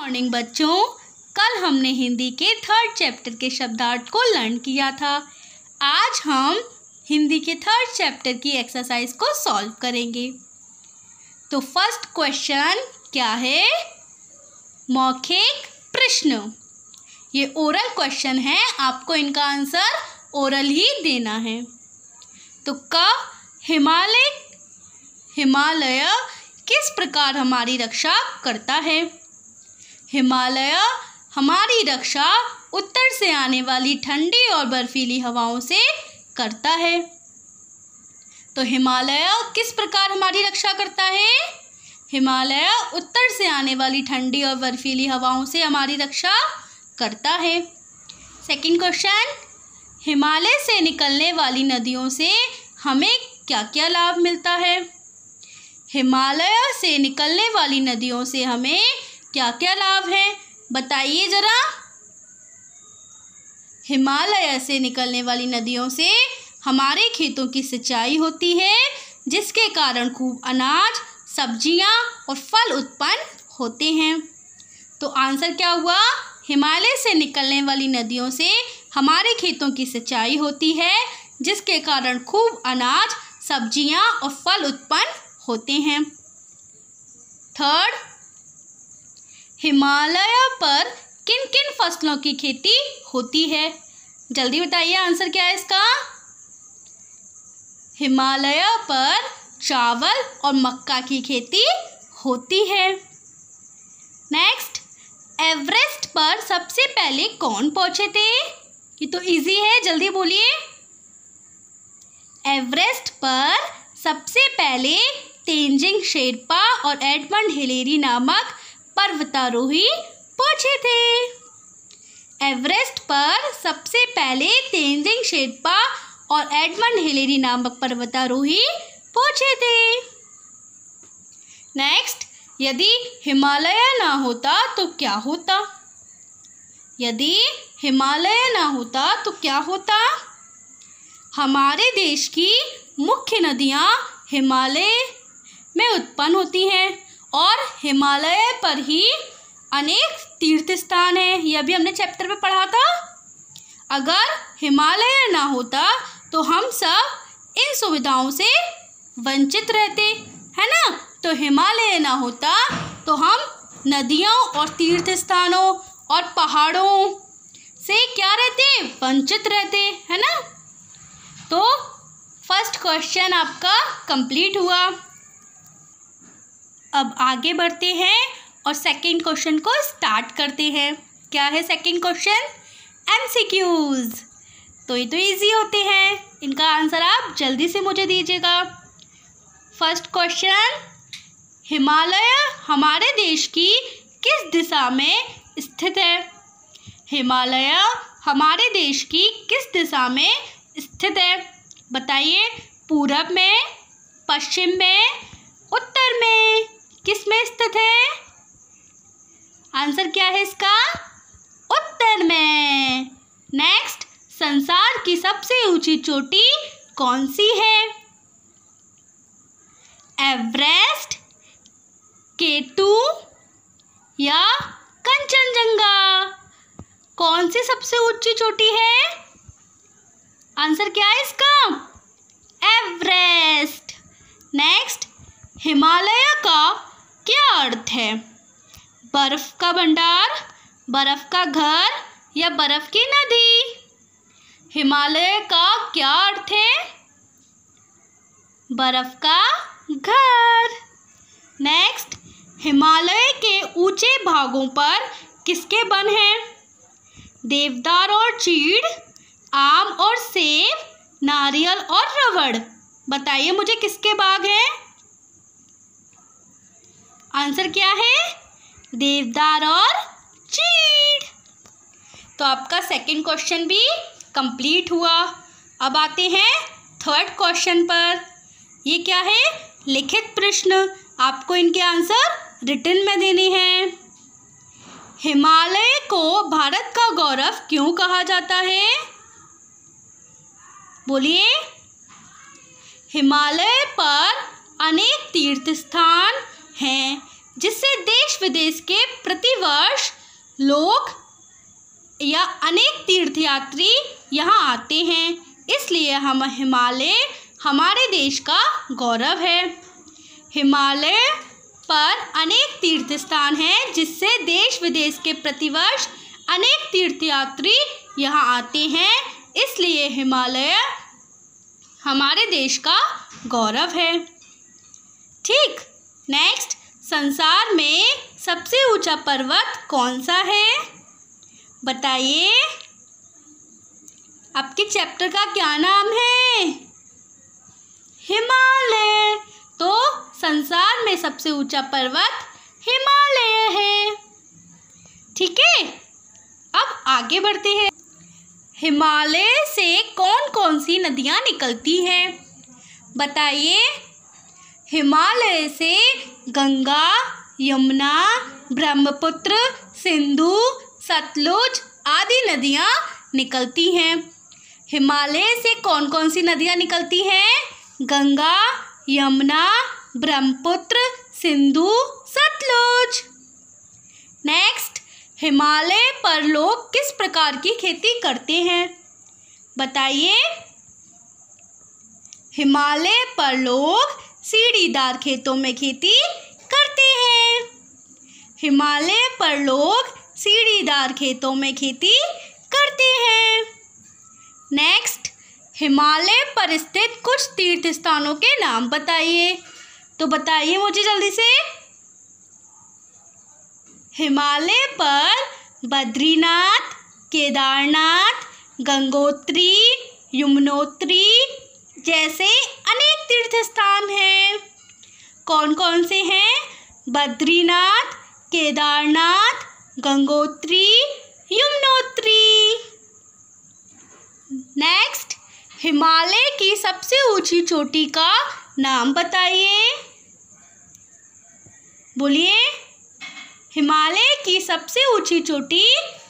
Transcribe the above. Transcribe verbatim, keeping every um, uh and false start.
Morning बच्चों, कल हमने हिंदी के थर्ड चैप्टर के शब्दार्थ को लर्न किया था। आज हम हिंदी के थर्ड चैप्टर की एक्सरसाइज को सॉल्व करेंगे। तो फर्स्ट क्वेश्चन क्या है? मौखिक प्रश्न। ये ओरल क्वेश्चन है, आपको इनका आंसर ओरल ही देना है। तो क हिमालय हिमालय किस प्रकार हमारी रक्षा करता है? हिमालय हमारी रक्षा उत्तर से आने वाली ठंडी और बर्फीली हवाओं से करता है। तो हिमालय किस प्रकार हमारी रक्षा करता है? हिमालय उत्तर से आने वाली ठंडी और बर्फीली हवाओं से हमारी रक्षा करता है। सेकंड क्वेश्चन, हिमालय से निकलने वाली नदियों से हमें क्या क्या लाभ मिलता है? हिमालय से निकलने वाली नदियों से हमें क्या क्या लाभ है, बताइए ज़रा। हिमालय से निकलने वाली नदियों से हमारे खेतों की सिंचाई होती है, जिसके कारण खूब अनाज, सब्जियां और फल उत्पन्न होते हैं। तो आंसर क्या हुआ? हिमालय से निकलने वाली नदियों से हमारे खेतों की सिंचाई होती है, जिसके कारण खूब अनाज, सब्जियां और फल उत्पन्न होते हैं। थर्ड, हिमालय पर किन किन फसलों की खेती होती है? जल्दी बताइए, आंसर क्या है इसका? हिमालय पर चावल और मक्का की खेती होती है। नेक्स्ट, एवरेस्ट पर सबसे पहले कौन पहुंचे थे? ये तो इजी है, जल्दी बोलिए। एवरेस्ट पर सबसे पहले तेंजिंग शेरपा और एडमंड हिलेरी नामक पर्वतारोही पहुंचे थे। एवरेस्ट पर सबसे पहले तेंजिंग शेरपा और एडमंड हिलेरी नामक पर्वतारोही पहुंचे थे। नेक्स्ट, यदि हिमालय ना होता तो क्या होता? यदि हिमालय ना होता तो क्या होता? हमारे देश की मुख्य नदियां हिमालय में उत्पन्न होती हैं और हिमालय पर ही अनेक तीर्थ स्थान हैं। यह भी हमने चैप्टर में पढ़ा था। अगर हिमालय ना होता तो हम सब इन सुविधाओं से वंचित रहते, है ना। तो हिमालय ना होता तो हम नदियों और तीर्थ स्थानों और पहाड़ों से क्या रहते? वंचित रहते, है ना। तो फर्स्ट क्वेश्चन आपका कंप्लीट हुआ। अब आगे बढ़ते हैं और सेकंड क्वेश्चन को स्टार्ट करते हैं। क्या है सेकंड क्वेश्चन? एमसीक्यूज। तो ये तो इजी होते हैं, इनका आंसर आप जल्दी से मुझे दीजिएगा। फर्स्ट क्वेश्चन, हिमालय हमारे देश की किस दिशा में स्थित है? हिमालय हमारे देश की किस दिशा में स्थित है, बताइए। पूरब में, पश्चिम में, उत्तर में, किस में स्थित है? आंसर क्या है इसका? उत्तर में। नेक्स्ट, संसार की सबसे ऊंची चोटी कौन सी है? एवरेस्ट, केटू या कंचनजंगा? कौन सी सबसे ऊंची चोटी है? आंसर क्या है इसका? एवरेस्ट। नेक्स्ट, हिमालय का क्या अर्थ है? बर्फ का भंडार, बर्फ का घर या बर्फ की नदी? हिमालय का क्या अर्थ है? बर्फ का घर। नेक्स्ट, हिमालय के ऊंचे भागों पर किसके वन हैं? देवदार और चीड़, आम और सेब, नारियल और रबड़? बताइए मुझे, किसके बाग हैं? आंसर क्या है? देवदार और चीड़। तो आपका सेकंड क्वेश्चन भी कंप्लीट हुआ। अब आते हैं थर्ड क्वेश्चन पर। ये क्या है? लिखित प्रश्न। आपको इनके आंसर रिटन में देने हैं। हिमालय को भारत का गौरव क्यों कहा जाता है? बोलिए। हिमालय पर अनेक तीर्थ स्थान हैं, जिससे देश विदेश के प्रतिवर्ष लोग या अनेक तीर्थयात्री यहाँ आते हैं, इसलिए हम हिमालय हमारे देश का गौरव है। हिमालय पर अनेक तीर्थ स्थान हैं, जिससे देश विदेश के प्रतिवर्ष अनेक तीर्थयात्री यहाँ आते हैं, इसलिए हिमालय हमारे देश का गौरव है। ठीक, नेक्स्ट, संसार में सबसे ऊंचा पर्वत कौन सा है? बताइए, आपके चैप्टर का क्या नाम है? हिमालय। तो संसार में सबसे ऊंचा पर्वत हिमालय है। ठीक है, अब आगे बढ़ते हैं। हिमालय से कौन कौन सी नदियाँ निकलती हैं? बताइए। हिमालय से गंगा, यमुना, ब्रह्मपुत्र, सिंधु, सतलुज आदि नदियाँ निकलती हैं। हिमालय से कौन कौन सी नदियाँ निकलती हैं? गंगा, यमुना, ब्रह्मपुत्र, सिंधु, सतलुज। नेक्स्ट, हिमालय पर लोग किस प्रकार की खेती करते हैं? बताइए। हिमालय पर लोग सीढ़ीदार खेतों में खेती करते हैं। हिमालय पर लोग सीढ़ीदार खेतों में खेती करते हैं। नेक्स्ट, हिमालय पर स्थित कुछ तीर्थ स्थानों के नाम बताइए। तो बताइए मुझे जल्दी से। हिमालय पर बद्रीनाथ, केदारनाथ, गंगोत्री, यमुनोत्री जैसे अनेक तीर्थ स्थान हैं। कौन कौन से हैं? बद्रीनाथ, केदारनाथ, गंगोत्री, यमुनोत्री। नेक्स्ट, हिमालय की सबसे ऊंची चोटी का नाम बताइए। बोलिए। हिमालय की सबसे ऊंची चोटी